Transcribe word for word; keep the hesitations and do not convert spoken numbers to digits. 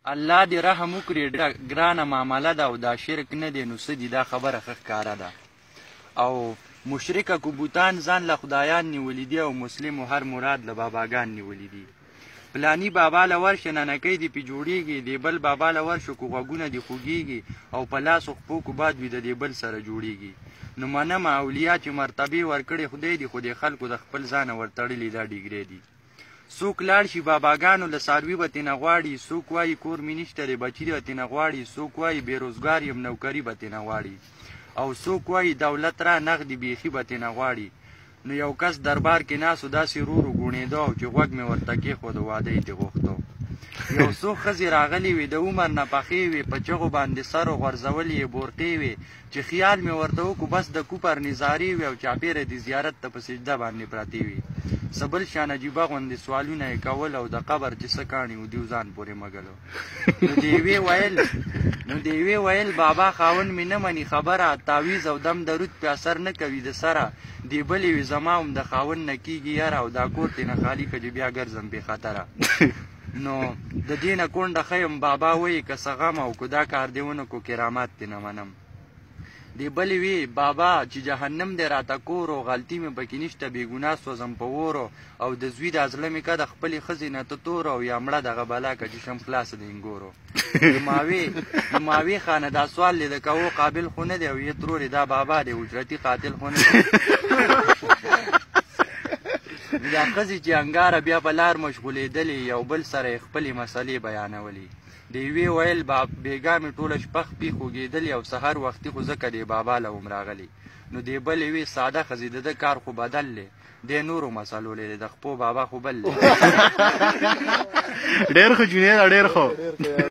الله دې رحم وکړي، ډېره ګرانه معامله ده او دا شرک نه دی، نو څه دي دا خبره ښه ښکاره ده. او مشرکه که بوتان ځان له خدایان نیولي دي او مسلمو هر مراد له باباګان نیولي دي. پلانی بابا له ورشه ننکۍ دې پې جوړېږي، دې بل بابا له ورشو که غوږونه دې خوږېږي او په لاسو خپو که باد وي د دې بل سره جوړېږي. نو منمه اولیا چې مرتبې ورکړې خدای دي، خو دې خلکو د خپل ځانه ورتړلي دا ډیګرې دي. څوک لاړ شي باباګانو له څاروي به تېنه غواړي، څوک وایي کور مې نشته دی بچي به تېنه غواړي، څوک وایي بېروزګار یم نوکري به تېنه غواړي، او څوک وایي دولت را نغدي بیخي به تېنه غواړي. نو یو کس دربار کې ناست و داسې ورو ورو ګوڼېده او چې غوږ مې ورته کېښود واده یې ترې غوښته. یو څو ښځې راغلې وې د عمر نه پخې وې، په چغو باندې سر و غورځولې یې بورقې وې، چې خیال مې ورته وکړو بس د کوپر نظارې وې او چاپېره دې زیارت ته په سجده باندې پرتې وې. څه بل شان عجیبه غوندې سوالونه یې کول او د قبر چې څه کاڼي و دیو ځان پورې مګلو. نو د یوې ویل نو د یوې ویل بابا خاوند مې نه مني خبره، تعویز او دم درود پې اثر نه کوي د سره، دې بلې وې زما هم د خاوند نه کېږي یاره او دا کور ترې نه خالي که چې بیا ګرځم بې خطره. نو د دې نه کونډه ښه یم بابا وایي که څه غم او که دا کار دې ونه کړو کرامات دې نه منم. دې بلې وی بابا چې جهنم دې راته کور او غلطي مې پکې نشته، بې ګناه سوځم په وورو او د زوی دا زړه مې که د خپلې ښځې نه ته تور او یا مړه دغه بلا که چې شم خلاصه د انګورو. د ماوې د ماوې خانه دا سوال دې د کوو قابل خو نه دی او یې ترورې دا بابا دی اجرتي قاتل خو نه دی. دا ښځې چې انګاره بیا په لار مشغولېدلې یو بل سره یې خپلې مسلې بیانولې. د یوې ویل بېګا مې ټوله شپه خپې خوږېدلې او سهار وختي خو ځکه دې بابا له وم راغلی. نو دې بلې وې ساده ښځې د ده کار خو بدل دی، دې نورو مسلو دی د خپو بابا خو بل دی. ډېر ښه جونیر ډېر ښه.